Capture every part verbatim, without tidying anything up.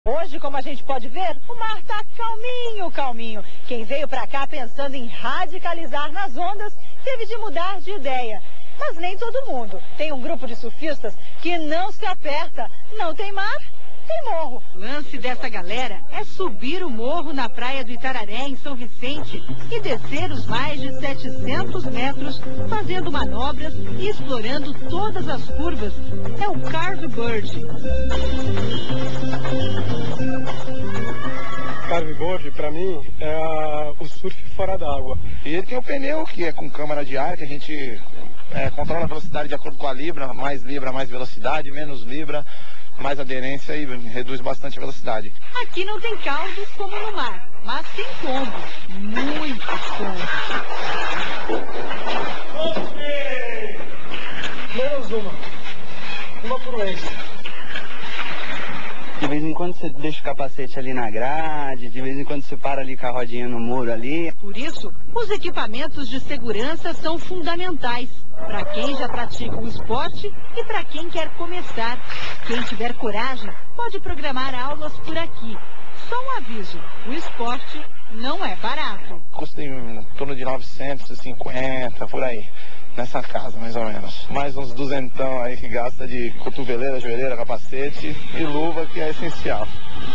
Hoje, como a gente pode ver, o mar tá calminho, calminho. Quem veio pra cá pensando em radicalizar nas ondas, teve de mudar de ideia. Mas nem todo mundo. Tem um grupo de surfistas que não se aperta. Não tem mar, tem morro. O lance dessa galera é subir o morro na praia do Itararé, em São Vicente, e descer os mais de setecentos metros, fazendo manobras e explorando todas as curvas. É o Carve Bird. Carve-board, pra mim, é a, o surf fora d'água. E ele tem o pneu, que é com câmara de ar, que a gente é, controla a velocidade de acordo com a libra. Mais libra, mais velocidade, menos libra, mais aderência e reduz bastante a velocidade. Aqui não tem caldos como no mar, mas tem tombos, muitos tombos. Menos uma. Uma por vez. De vez em quando você deixa o capacete ali na grade, de vez em quando você para ali com a rodinha no muro ali. Por isso, os equipamentos de segurança são fundamentais para quem já pratica o esporte e para quem quer começar. Quem tiver coragem pode programar aulas por aqui. Só um aviso, o esporte não é barato. Custa em torno de novecentos e cinquenta, por aí. Nessa casa, mais ou menos. Mais uns duzentão aí que gasta de cotoveleira, joelheira, capacete e luva, que é essencial.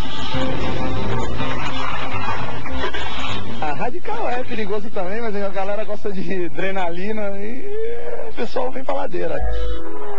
A radical é perigoso também, mas a galera gosta de adrenalina e o pessoal vem pra ladeira.